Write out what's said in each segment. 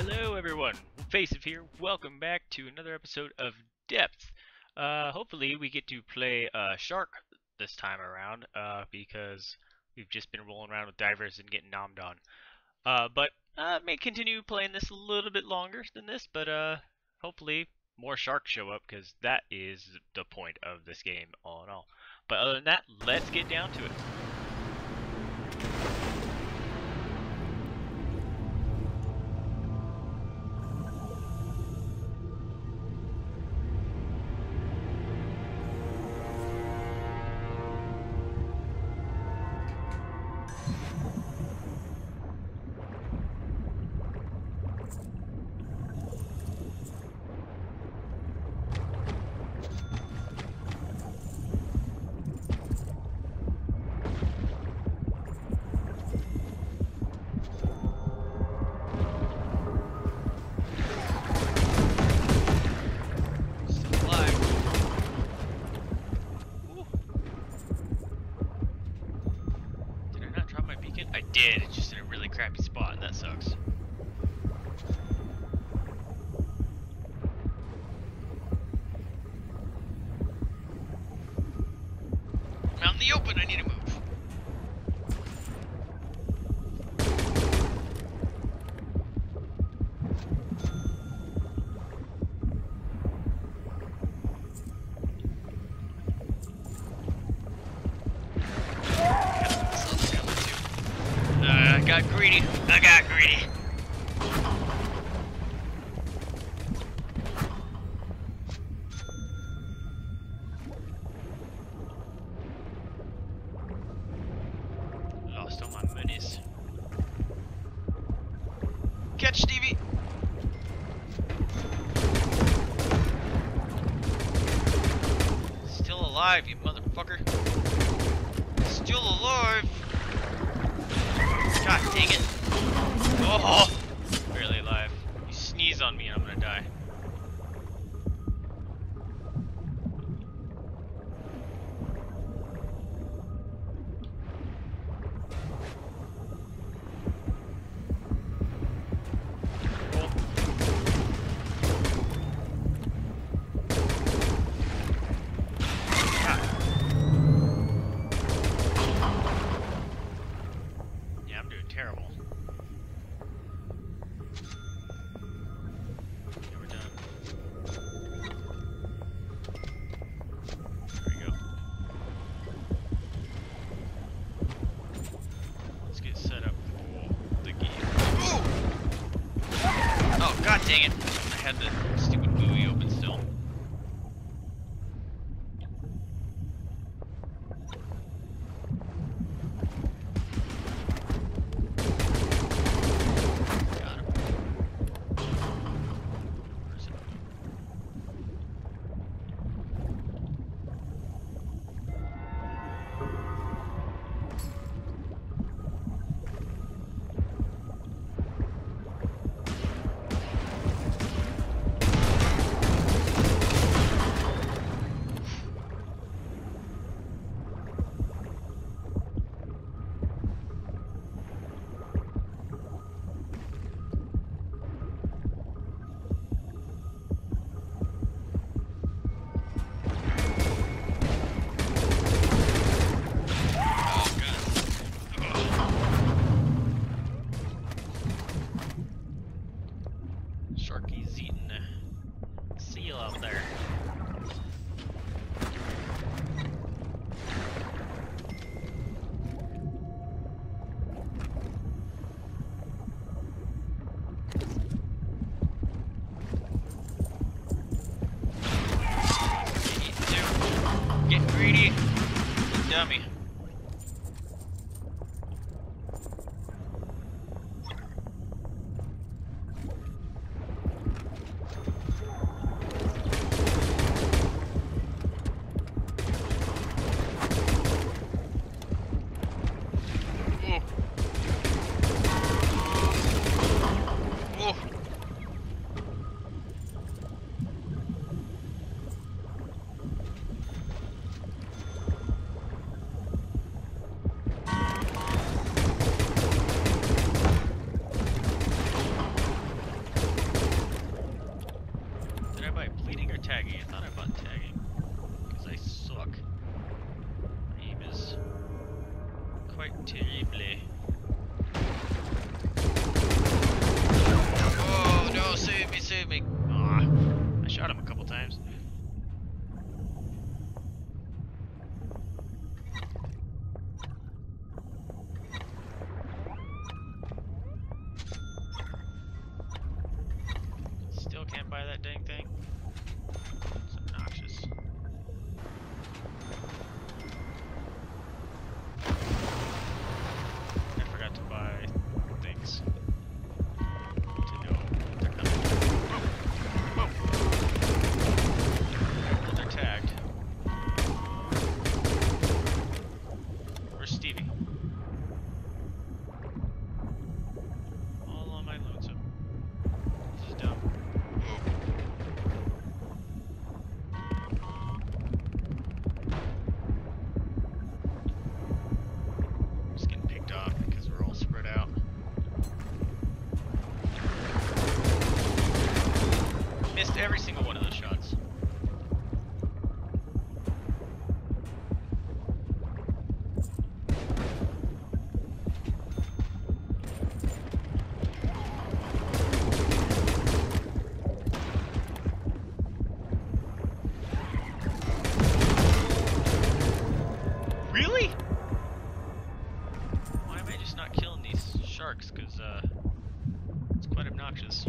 Hello everyone, Vaesive here. Welcome back to another episode of Depth. Hopefully we get to play Shark this time around, because we've just been rolling around with divers and getting nommed on. But may continue playing this a little bit longer than this, but hopefully more sharks show up, because that is the point of this game all in all. But other than that, let's get down to it. It's just in a really crappy spot, and that sucks. I'm out in the open, I need to move. I got greedy. Lost all my monies. Catch, Stevie. Still alive, you motherfucker. Still alive. God dang it. Oh! Barely alive. You sneeze on me and I'm gonna die. Terrible. Okay, we're done. There we go. Let's get set up for the game. Ooh! Oh, god dang it! I had the stupid buoy open still. Sharky's eating a seal out there. Get greedy, dummy. every single one of those shots. Really? Why am I just not killing these sharks? Because, it's quite obnoxious.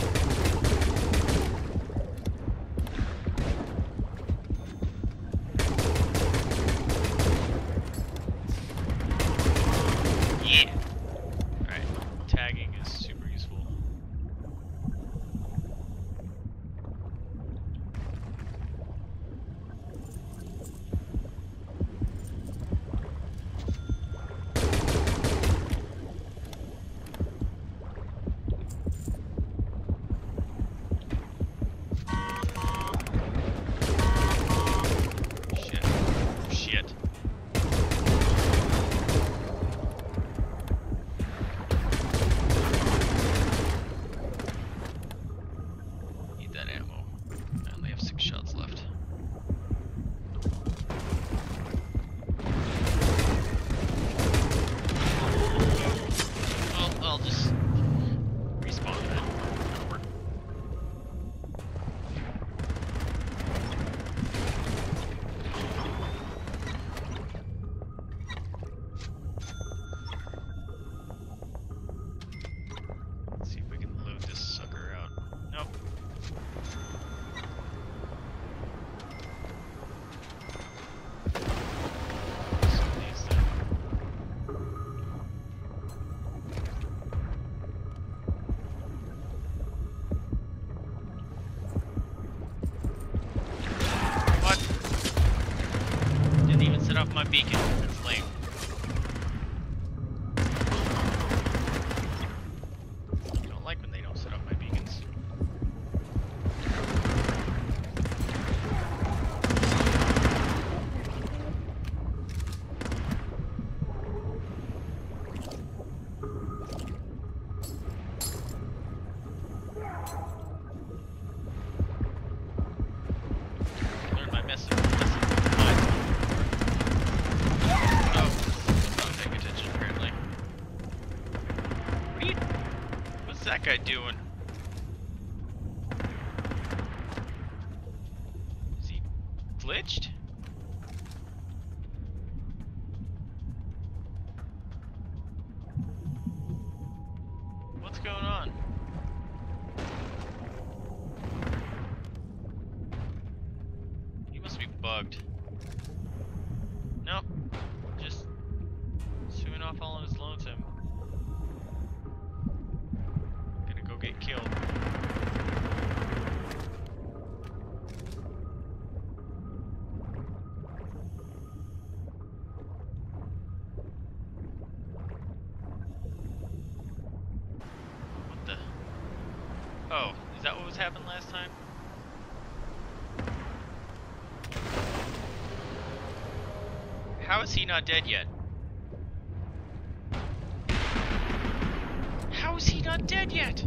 Yeah! Alright, tagging is super useful. Shit. Need that ammo. I only have 6 shots left. Well, I'll just respawn that. That'll work. Let's see if we can load this sucker out. Nope. Some of these then. What? Didn't even set off my beacon. That's lame. I don't like when they don't set off my beacons. Learn my message. Oh, not paying attention apparently. What are you? What's that guy doing? Is he glitched? What's going on? He must be bugged. Nope. Just swimming off all on his lonesome. Gonna go get killed. What the? Oh, is that what was happening last time? How is he not dead yet? How is he not dead yet?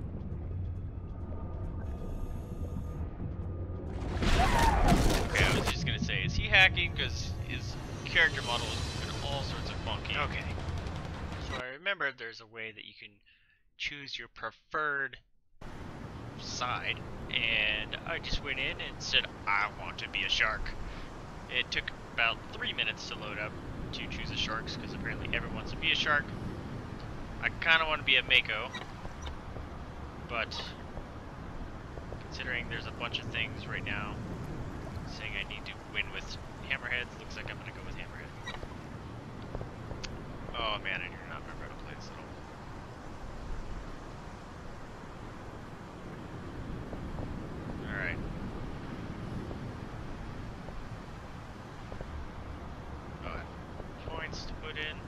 Okay, I was just gonna say, is he hacking? Because his character model is moving all sorts of funky. Okay. So I remember there's a way that you can choose your preferred side, and I just went in and said, I want to be a shark. It took about 3 minutes to load up to choose the sharks, because apparently everyone wants to be a shark. I kind of want to be a mako, but considering there's a bunch of things right now saying I need to win with hammerheads, looks like I'm going to go with hammerhead. Oh man, I do not remember how to play this at all. Alright. Points to put in.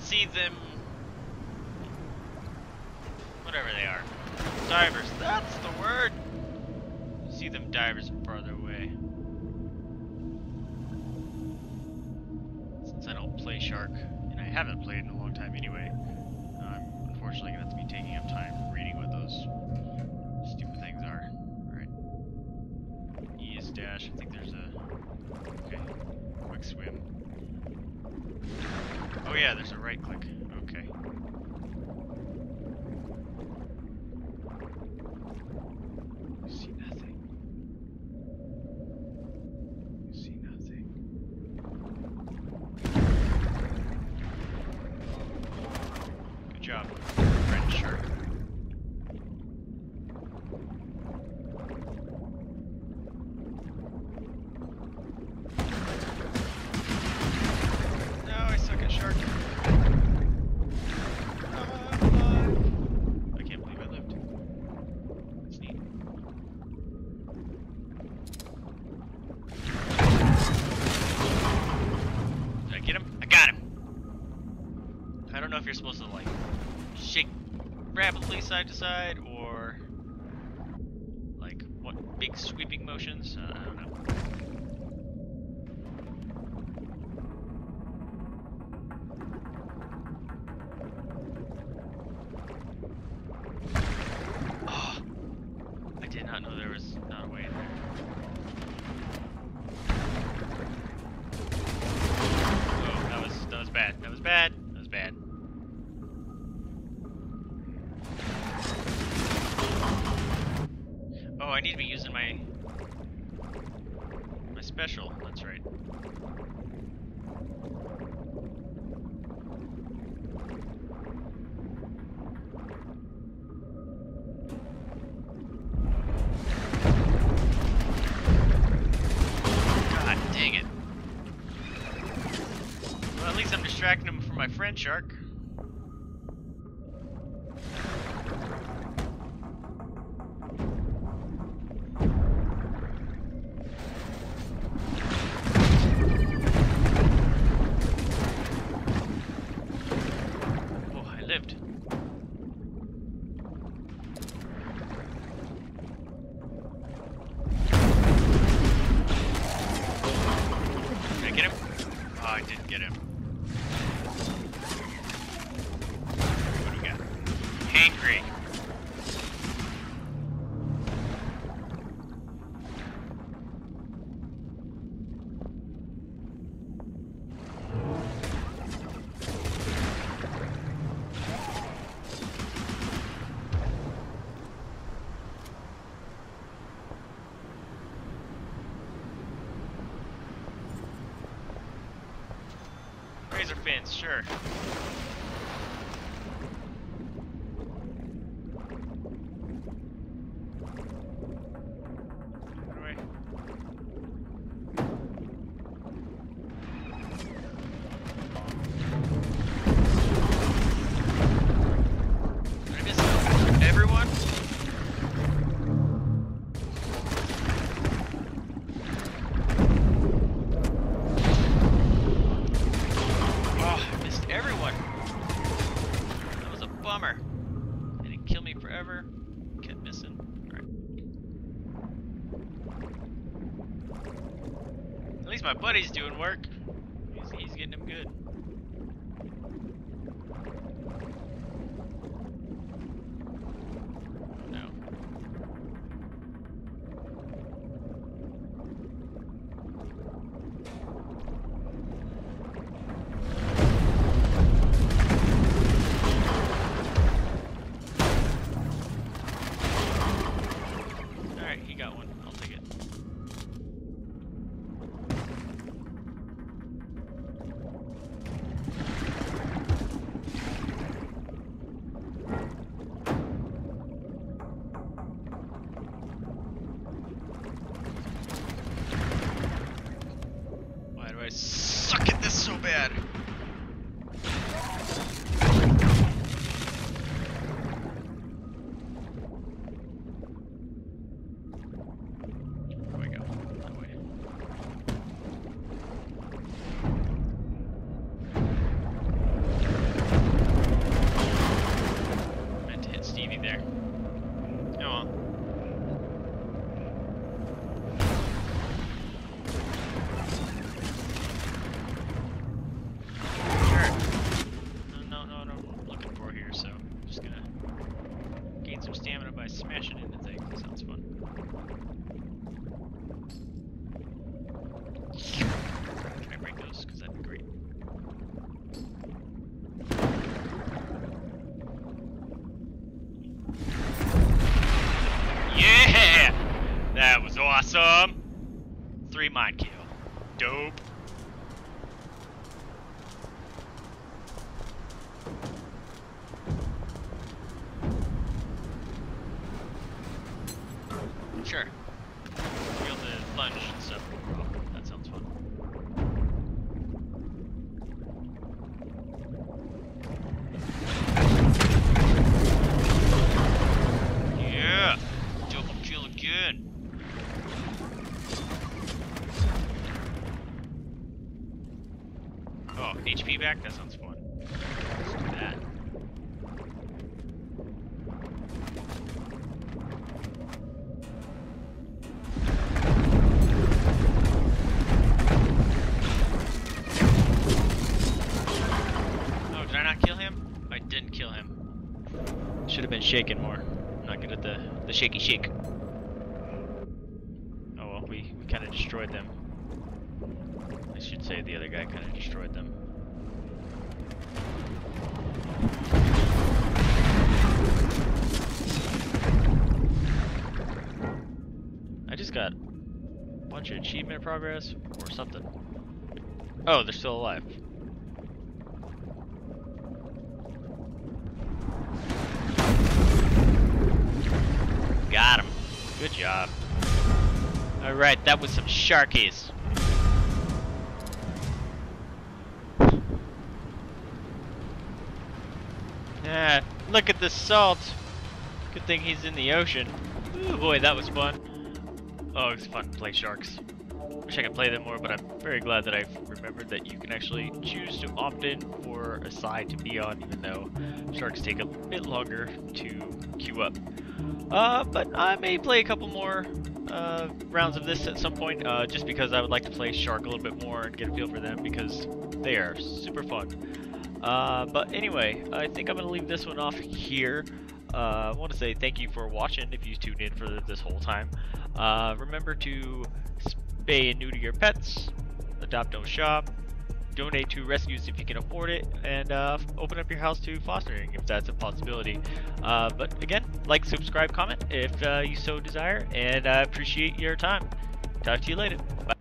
see them. Whatever they are. Divers, that's the word! See them divers farther away. Since I don't play Shark, and I haven't played in a long time anyway, I'm unfortunately going to have to be taking up time reading what those stupid things are. Alright. E is dash. I think there's a... Okay. Quick swim. Oh yeah, there's a right click. Okay. See nothing. See nothing. Good job, friend shark. No, I suck at shark. I can't believe I lived. That's neat. Did I get him? I got him! I don't know if you're supposed to, like, shake rapidly side to side, or, like, what, big sweeping motions? I don't know. Oh, I did not know there was not a way in there. Oh, that was bad. That was bad. That was bad. Oh, I need to be using my special. That's right. God dang it. Well, at least I'm distracting him from my friend shark. Oh, I lived. Did I get him? Oh, I didn't get him. What do we got? Hangry. Razor fins, sure. Run away. Did I miss everyone? Everyone! That was a bummer. They didn't kill me forever. Kept missing. Alright. At least my buddy's doing work. He's getting him good. No. Alright, he got one. I'll take it. Why do I suck at this so bad? Where do I go? That way. Free mind kill. Dope. Sure. Be able to lunge and stuff. Oh, that sounds fun. Yeah! Double kill again! Oh, HP back? That sounds fun. Let's do that. Oh, did I not kill him? I didn't kill him. Should have been shaking more. I'm not good at the shaky shake. Oh well, we kind of destroyed them. I should say the other guy kind of destroyed them. I just got a bunch of achievement progress or something. Oh, they're still alive. Got him. Good job. Alright, that was some sharkies. Ah, look at the salt. Good thing he's in the ocean. Ooh, boy, that was fun. Oh, it's fun to play sharks. Wish I could play them more, but I'm very glad that I've remembered that you can actually choose to opt in for a side to be on, even though sharks take a bit longer to queue up. But I may play a couple more rounds of this at some point, just because I would like to play shark a little bit more and get a feel for them, because they are super fun. But anyway, I think I'm going to leave this one off here. I want to say thank you for watching if you tuned in for this whole time. Remember to spay and neuter your pets, adopt, don't shop, donate to rescues if you can afford it, and open up your house to fostering if that's a possibility. But again, like, subscribe, comment if you so desire, and I appreciate your time. Talk to you later. Bye.